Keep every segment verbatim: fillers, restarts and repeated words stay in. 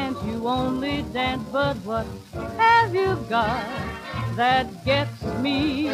can't you only dance? But what have you got that gets me?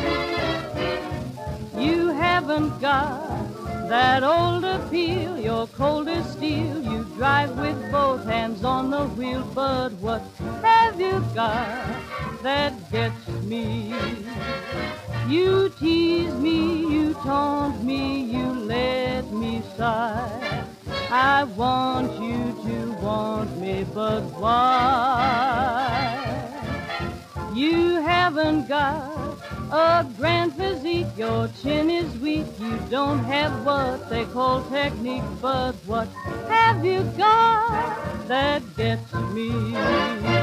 You haven't got that old appeal, you're cold as steel. You drive with both hands on the wheel. But what have you got that gets me? You tease me, you taunt me, you let me sigh. I want you to want me, but why? You haven't got a grand physique, your chin is weak. You don't have what they call technique. But what have you got that gets me?